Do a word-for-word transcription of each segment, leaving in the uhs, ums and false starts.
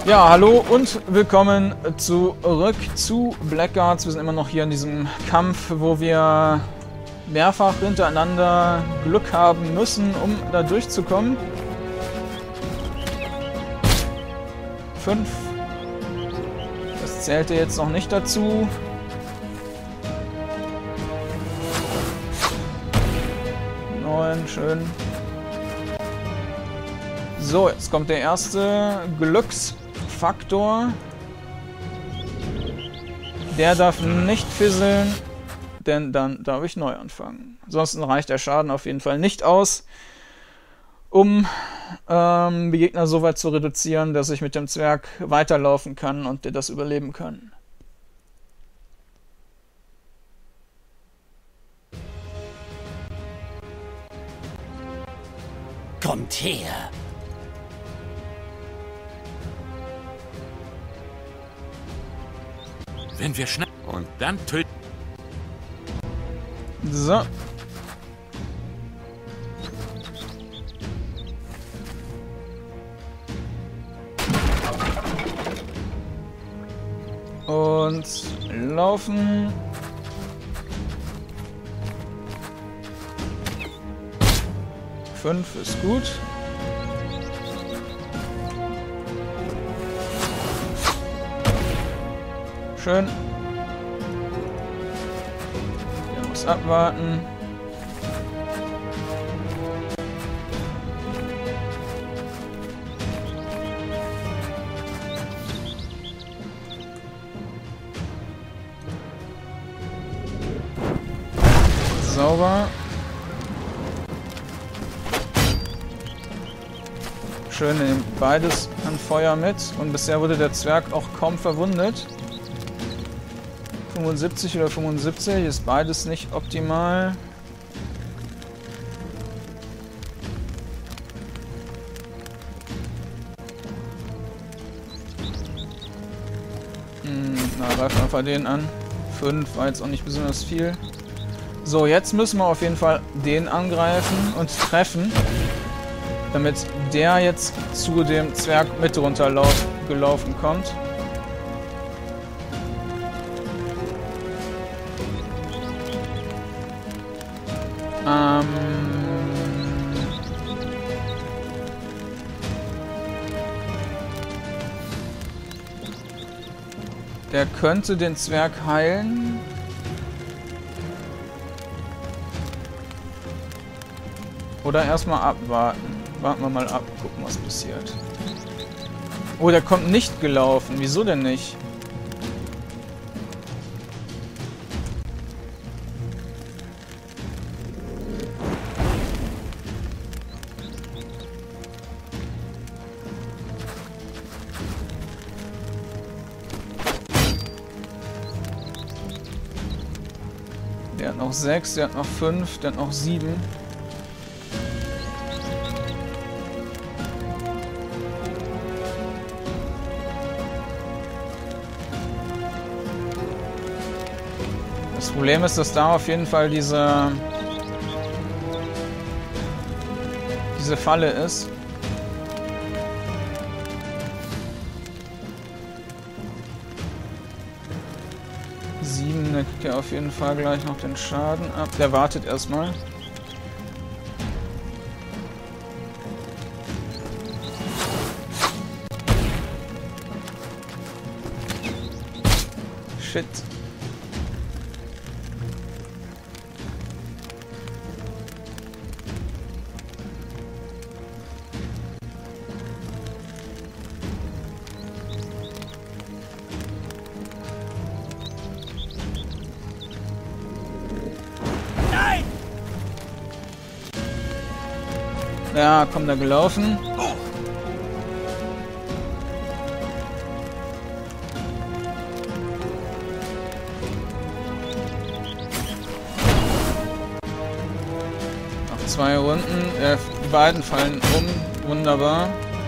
Ja, hallo und willkommen zurück zu Blackguards. Wir sind immer noch hier in diesem Kampf, wo wir mehrfach hintereinander Glück haben müssen, um da durchzukommen. Fünf. Das zählte jetzt noch nicht dazu. Neun, schön. So, jetzt kommt der erste Glücksfaktor. Der darf nicht fisseln, denn dann darf ich neu anfangen. Ansonsten reicht der Schaden auf jeden Fall nicht aus, um ähm, die Gegner so weit zu reduzieren, dass ich mit dem Zwerg weiterlaufen kann und der das überleben kann. Kommt her! Wenn wir schnell und dann töten. So. Und laufen. Fünf ist gut. Schön. Der muss abwarten. Sauber. Schön, er nimmt beides an Feuer mit. Und bisher wurde der Zwerg auch kaum verwundet. fünfundsiebzig oder fünfundsiebzig ist beides nicht optimal. Hm, na, greifen einfach den an. fünf war jetzt auch nicht besonders viel. So, jetzt müssen wir auf jeden Fall den angreifen und treffen, damit der jetzt zu dem Zwerg mit runterlauf gelaufen kommt. Ähm der könnte den Zwerg heilen. Oder erstmal abwarten. Warten wir mal ab, gucken, was passiert. Oh, der kommt nicht gelaufen. Wieso denn nicht? Der hat noch sechs, der hat noch fünf, der hat noch sieben. Das Problem ist, dass da auf jeden Fall diese diese Falle ist. sieben, der kriegt ja auf jeden Fall gleich noch den Schaden ab. Der wartet erstmal. Shit. Ja, kommt da gelaufen. Noch zwei Runden. Äh, die beiden fallen um. Wunderbar.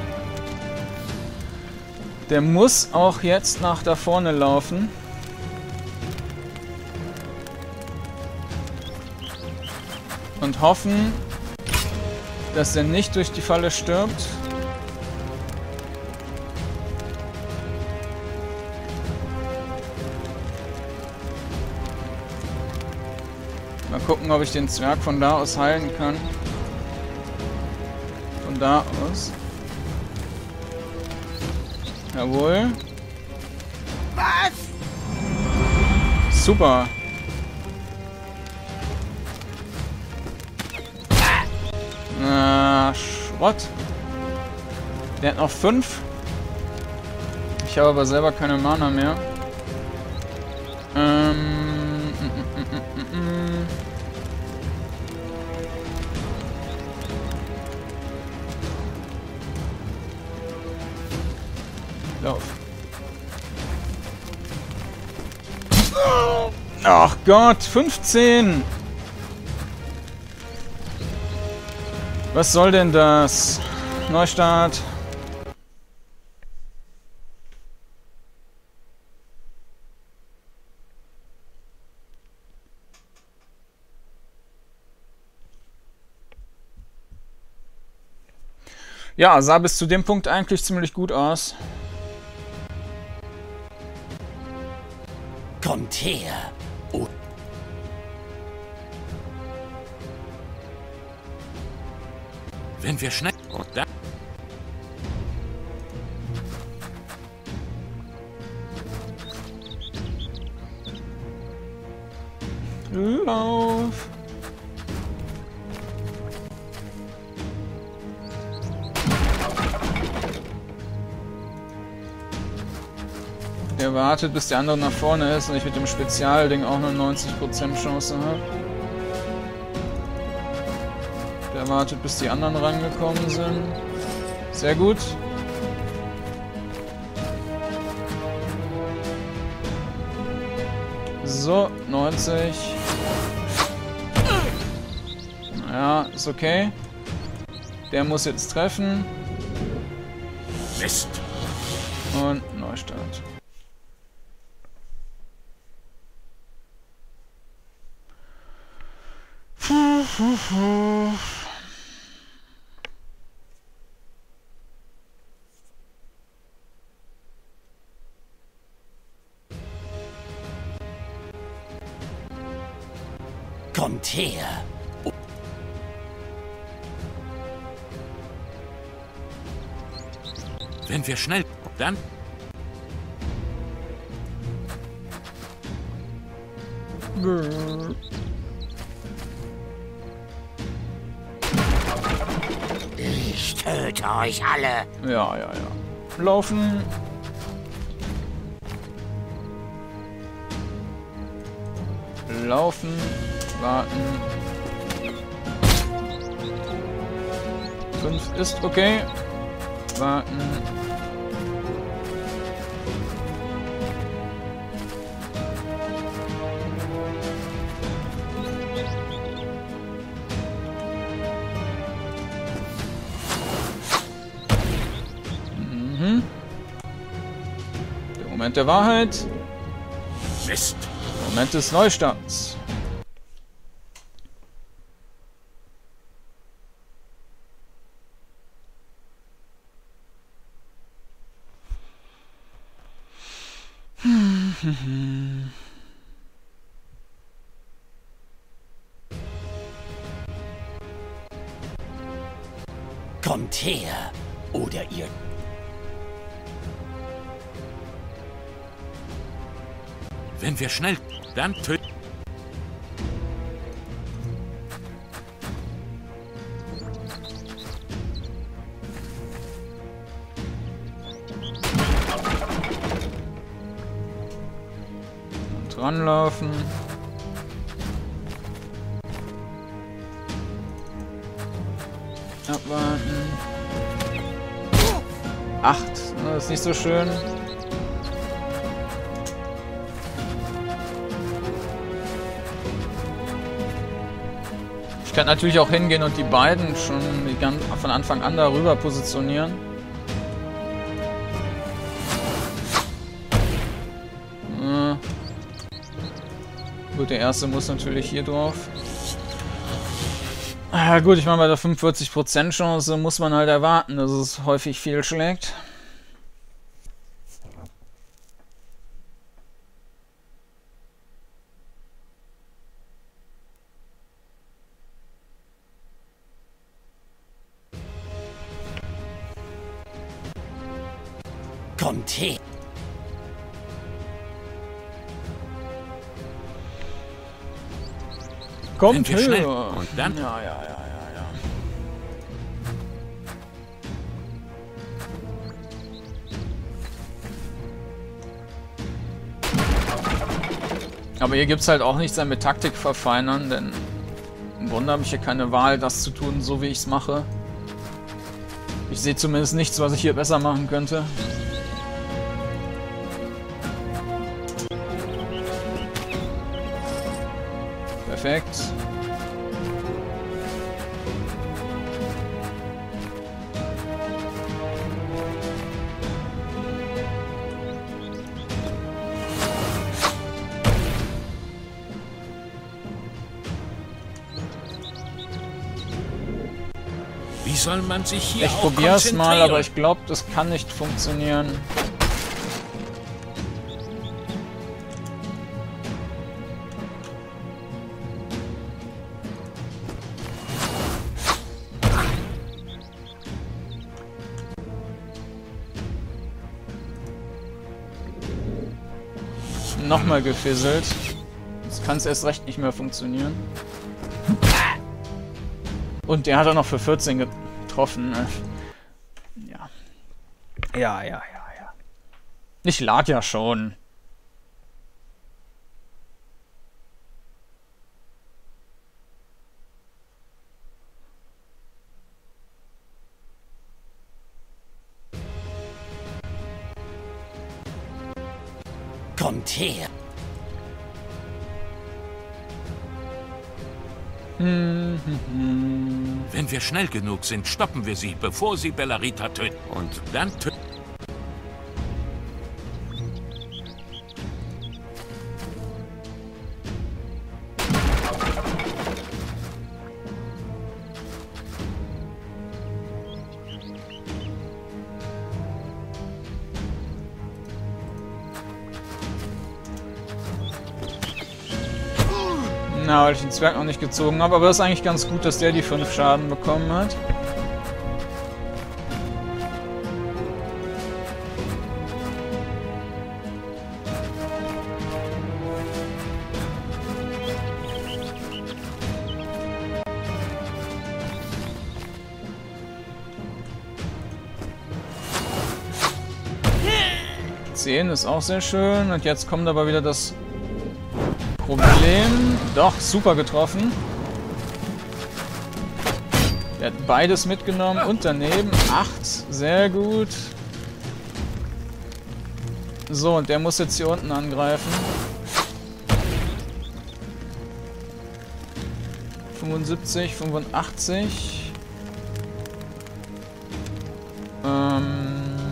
Der muss auch jetzt nach da vorne laufen. Und hoffen, dass er nicht durch die Falle stirbt. Mal gucken, ob ich den Zwerg von da aus heilen kann. Von da aus. Jawohl. Was? Super. Na, Schrott. Der hat noch fünf. Ich habe aber selber keine Mana mehr. Ähm. Mm, mm, mm, mm, mm. Lauf. Ach Gott, fünfzehn! Was soll denn das? Neustart. Ja, sah bis zu dem Punkt eigentlich ziemlich gut aus. Kommt her. Oh. Wenn wir schnell... Und dann... Lauf. Der wartet, bis der andere nach vorne ist und ich mit dem Spezialding auch nur neunzig Prozent Chance habe. Der wartet, bis die anderen rangekommen sind. Sehr gut. So, neunzig. Ja, ist okay. Der muss jetzt treffen. Mist. Und Neustart. Puh, puh, puh. Kommt her. Oh. Wenn wir schnell... Dann... Ich töte euch alle. Ja, ja, ja. Laufen. Laufen. Warten. Fünf ist okay. Warten. Mhm. Der Moment der Wahrheit. Mist. Der Moment des Neustarts. Kommt her, oder ihr... Wenn wir schnell... Dann töten... Ranlaufen. Abwarten. Acht. Das ist nicht so schön. Ich kann natürlich auch hingehen und die beiden schon die ganz von Anfang an darüber positionieren. Äh. Gut, der erste muss natürlich hier drauf. Ja gut, ich meine, bei der fünfundvierzig Prozent Chance muss man halt erwarten, dass es häufig fehlschlägt. Kommt her. Kommt Wenn wir schnell- höher. und dann- Ja, ja, ja, ja, ja. Aber hier gibt es halt auch nichts an mit Taktik verfeinern, denn im Grunde habe ich hier keine Wahl, das zu tun, so wie ich es mache. Ich sehe zumindest nichts, was ich hier besser machen könnte. Perfekt. Wie soll man sich hier Ich auch probiere es mal, konzentrieren? aber ich glaube, das kann nicht funktionieren. Nochmal gefisselt. Jetzt kann es erst recht nicht mehr funktionieren. Und der hat er noch für vierzehn getroffen. Ne? Ja. Ja, ja, ja, ja. Ich lag ja schon. Kommt her. Hm, hm, hm. Wenn wir schnell genug sind, stoppen wir sie, bevor sie Bellarita töten. Und dann töten. Na, weil ich den Zwerg noch nicht gezogen habe, aber das ist eigentlich ganz gut, dass der die fünf Schaden bekommen hat. zehn ist auch sehr schön. Und jetzt kommt aber wieder das Problem. Doch, super getroffen. Er hat beides mitgenommen und daneben. acht, sehr gut. So, und der muss jetzt hier unten angreifen. fünfundsiebzig, fünfundachtzig. Ähm...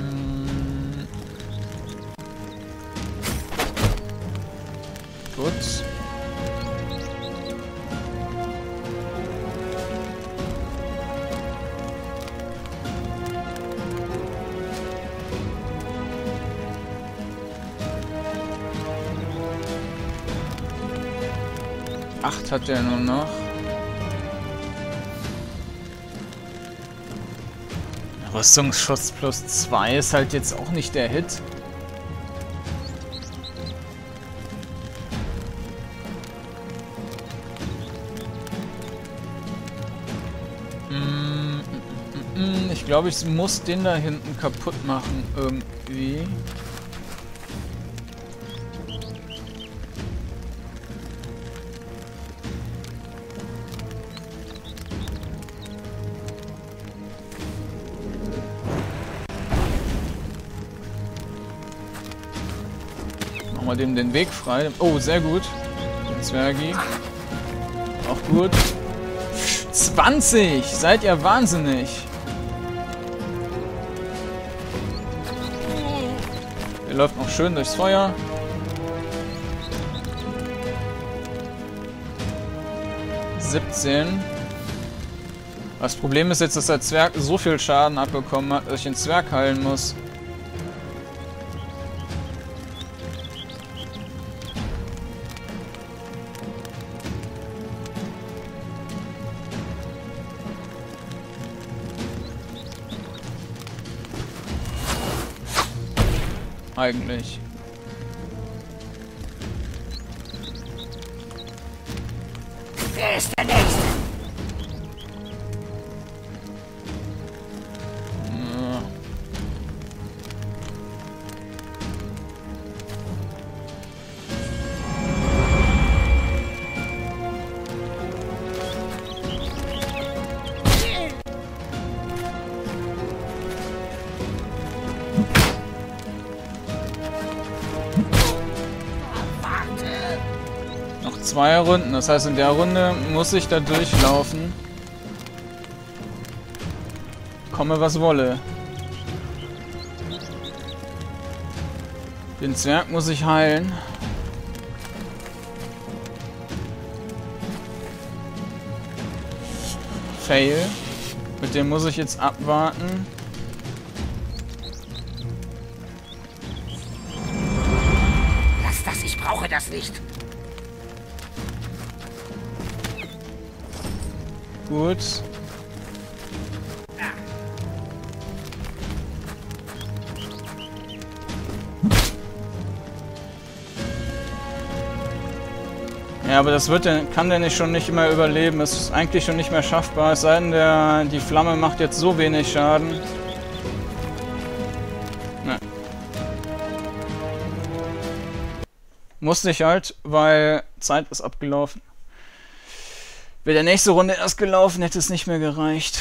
Gut. acht hat er nur noch. Rüstungsschutz plus zwei ist halt jetzt auch nicht der Hit. Ich glaube, ich muss den da hinten kaputt machen, irgendwie. Machen wir dem den Weg frei. Oh, sehr gut. Den Zwergi. Auch gut. zwanzig! Seid ihr wahnsinnig? Der läuft noch schön durchs Feuer. siebzehn. Das Problem ist jetzt, dass der Zwerg so viel Schaden abbekommen hat, dass ich den Zwerg heilen muss. Eigentlich. Wer ist der Nächste? Ja. Zwei Runden, das heißt in der Runde muss ich da durchlaufen. Komme was wolle. Den Zwerg muss ich heilen. Fail. Mit dem muss ich jetzt abwarten. Lass das, ich brauche das nicht. Gut. Ja, aber das wird der, kann der nicht schon nicht mehr überleben. Es ist eigentlich schon nicht mehr schaffbar. Es sei denn, der, die Flamme macht jetzt so wenig Schaden. Ne. Musste ich halt, weil Zeit ist abgelaufen. Wäre der nächste Runde erst gelaufen, hätte es nicht mehr gereicht.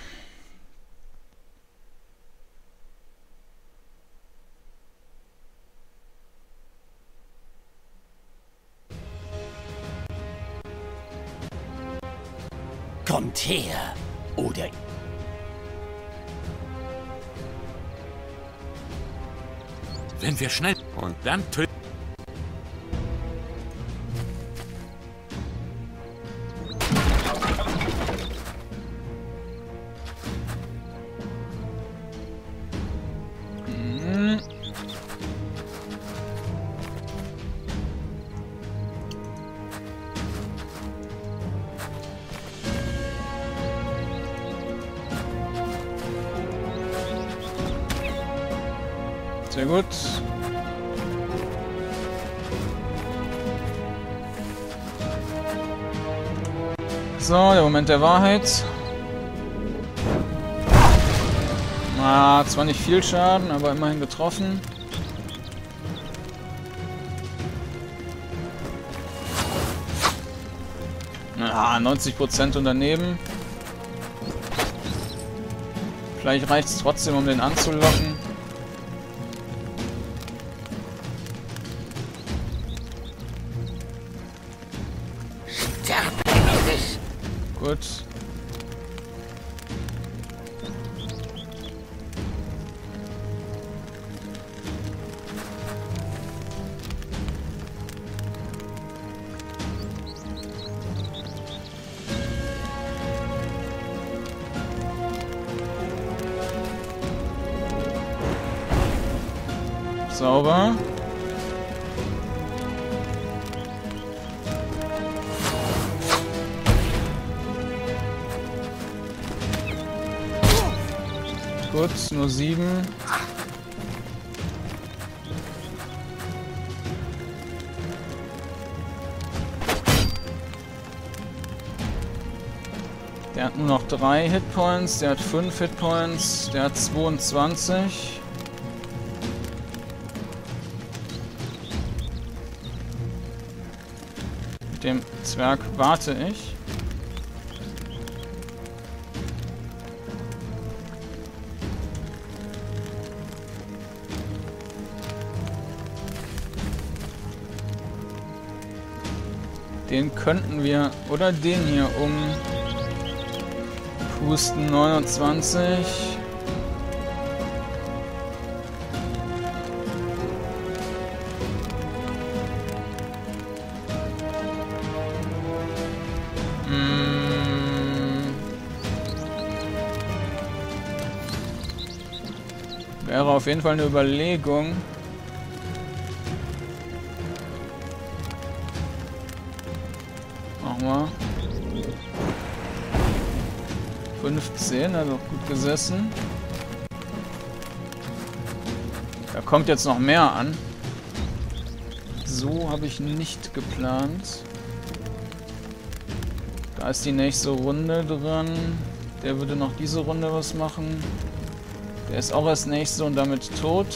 Kommt her, oder... Wenn wir schnell... Und dann töten... Sehr gut. So, der Moment der Wahrheit. Ah, zwar nicht viel Schaden, aber immerhin getroffen. Ah, neunzig Prozent und daneben. Vielleicht reicht es trotzdem, um den anzulocken. Gut. Sauber. Gut, nur sieben. Der hat nur noch drei Hitpoints, der hat fünf Hitpoints, der hat zweiundzwanzig. Mit dem Zwerg warte ich. Den könnten wir, oder den hier um Husten neunundzwanzig. Hm. Wäre auf jeden Fall eine Überlegung. fünfzehn, also gut gesessen. Da kommt jetzt noch mehr an. So habe ich nicht geplant. Da ist die nächste Runde dran. Der würde noch diese Runde was machen. Der ist auch als nächste und damit tot.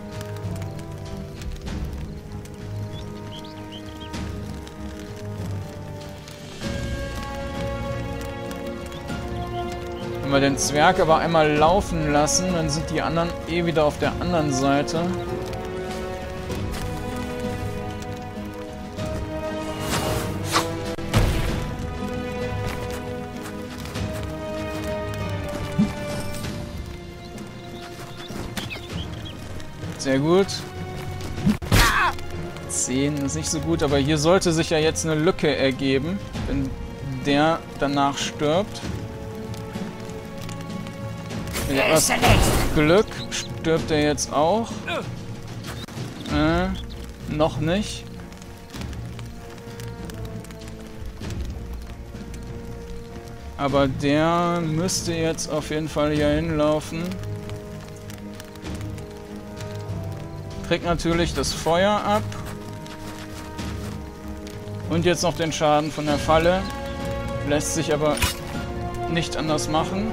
Wenn wir den Zwerg aber einmal laufen lassen, dann sind die anderen eh wieder auf der anderen Seite. Sehr gut. zehn ist nicht so gut, aber hier sollte sich ja jetzt eine Lücke ergeben, wenn der danach stirbt. Mit etwas Glück stirbt er jetzt auch. Äh, noch nicht. Aber der müsste jetzt auf jeden Fall hier hinlaufen. Kriegt natürlich das Feuer ab. Und jetzt noch den Schaden von der Falle. Lässt sich aber nicht anders machen.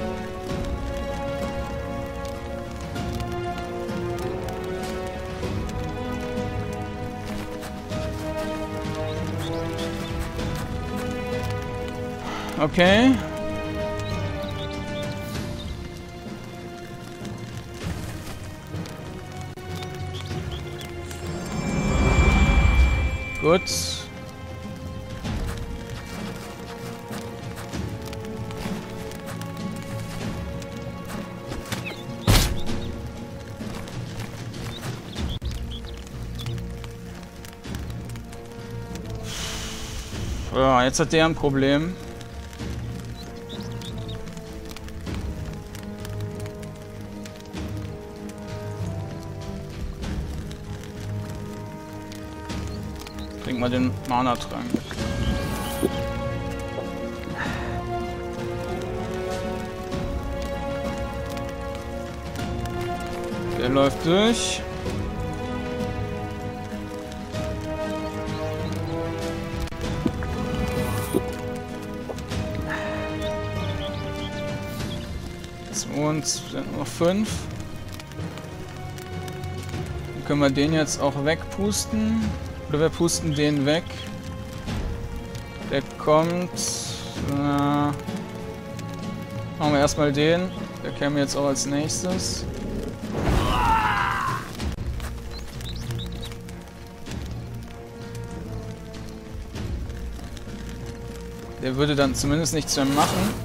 Okay. Gut. Ja, jetzt hat der ein Problem. Trink mal den Mana-Trank. Der läuft durch. Und sind noch fünf. Dann können wir den jetzt auch wegpusten. Oder wir pusten den weg. Der kommt. Äh, machen wir erstmal den. Der käme jetzt auch als nächstes. Der würde dann zumindest nichts mehr machen.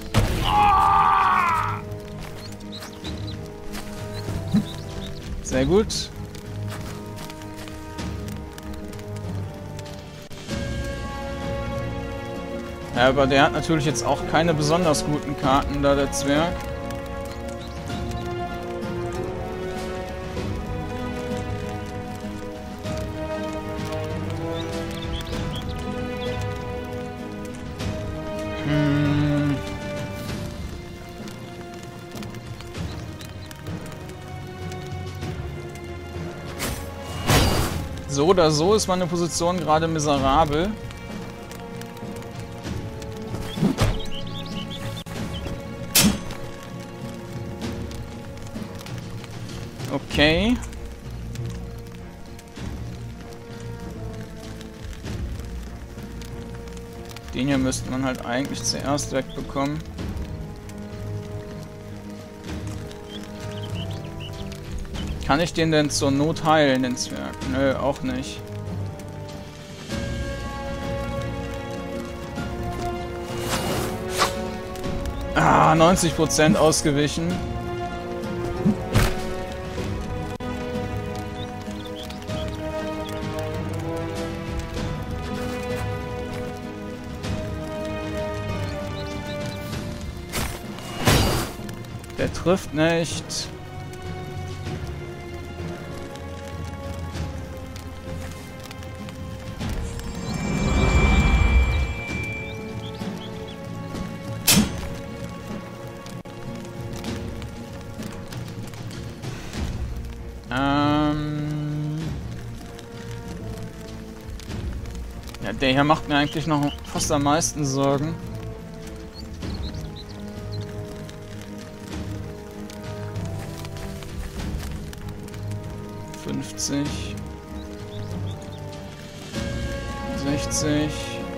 Sehr gut. Ja, aber der hat natürlich jetzt auch keine besonders guten Karten, da der Zwerg. Hm. So oder so ist meine Position gerade miserabel. Okay. Den hier müsste man halt eigentlich zuerst wegbekommen. Kann ich den denn zur Not heilen, den Zwerg? Nö, auch nicht. Ah, neunzig Prozent ausgewichen. Der trifft nicht. Ähm... Ja, der hier macht mir eigentlich noch fast am meisten Sorgen. fünfzig. sechzig.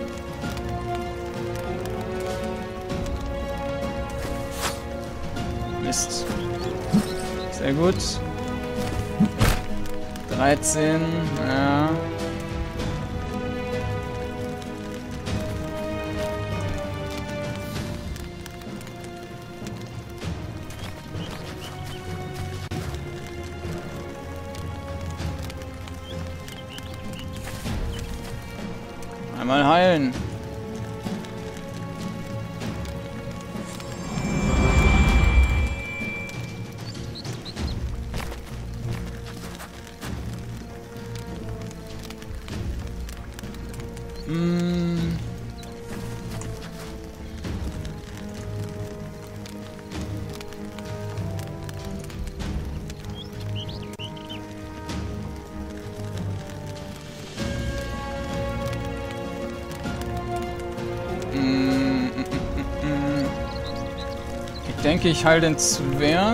Mist. Sehr gut. dreizehn. Ja. Einmal heilen. Hm. Ich denke, ich heile den Zwerg.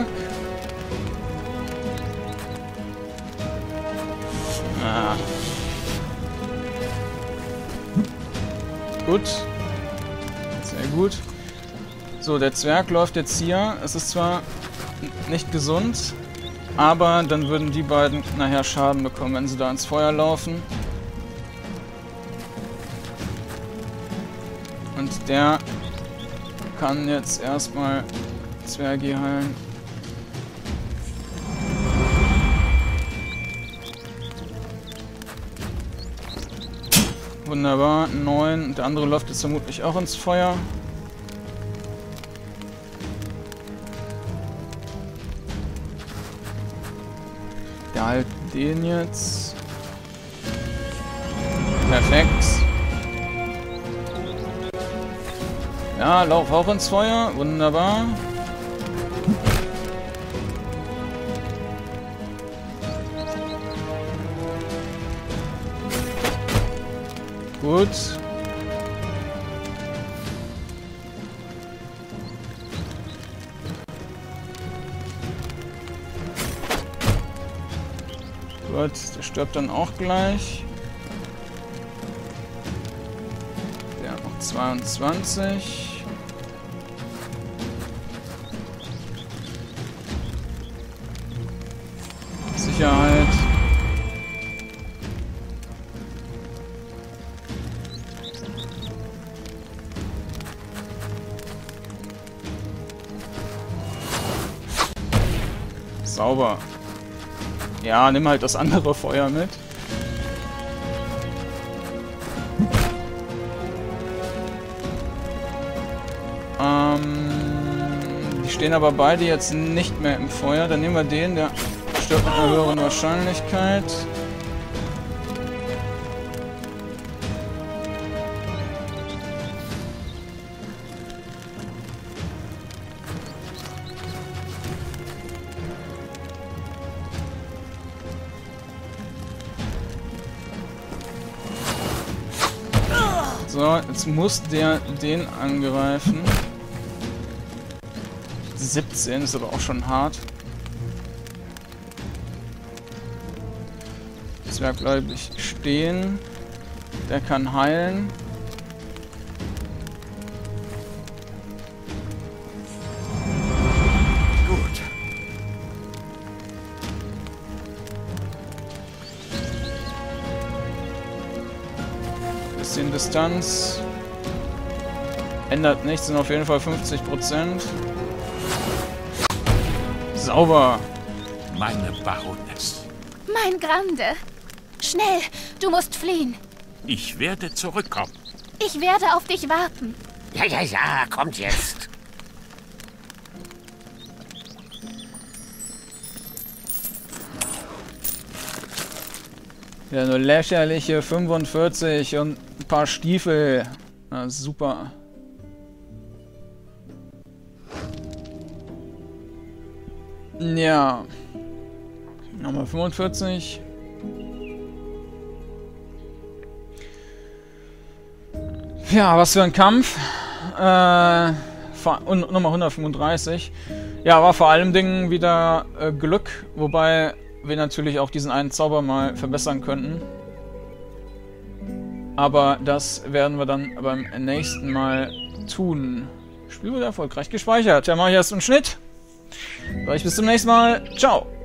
Ah. Gut. Sehr gut. So, der Zwerg läuft jetzt hier. Es ist zwar nicht gesund, aber dann würden die beiden nachher Schaden bekommen, wenn sie da ins Feuer laufen. Und der kann jetzt erstmal Zwerge heilen. Wunderbar, neun. Der andere läuft jetzt vermutlich auch ins Feuer. Der halt den jetzt. Perfekt. Ja, lauf auch ins Feuer. Wunderbar. Gut. Gut, der stirbt dann auch gleich. Der hat noch zweiundzwanzig. Sicherheit. Sauber. Ja, nimm halt das andere Feuer mit. Ähm, die stehen aber beide jetzt nicht mehr im Feuer. Dann nehmen wir den, der stirbt mit einer höheren Wahrscheinlichkeit. So, jetzt muss der den angreifen. siebzehn ist aber auch schon hart. Zwerg bleibe ich stehen. Der kann heilen. Gut. Bisschen Distanz. Ändert nichts, sind auf jeden Fall fünfzig Prozent. Sauber. Meine Baroness. Mein Grande. Schnell, du musst fliehen. Ich werde zurückkommen. Ich werde auf dich warten. Ja, ja, ja, kommt jetzt. Ja, nur lächerliche fünfundvierzig und ein paar Stiefel. Na, super. Ja. Nummer fünfundvierzig. Ja, was für ein Kampf. Äh, und Nummer hundertfünfunddreißig. Ja, war vor allem Dingen wieder äh, Glück, wobei wir natürlich auch diesen einen Zauber mal verbessern könnten. Aber das werden wir dann beim nächsten Mal tun. Spiel wurde erfolgreich gespeichert. Ja, mache ich erst einen Schnitt. Sag ich bis zum nächsten Mal. Ciao.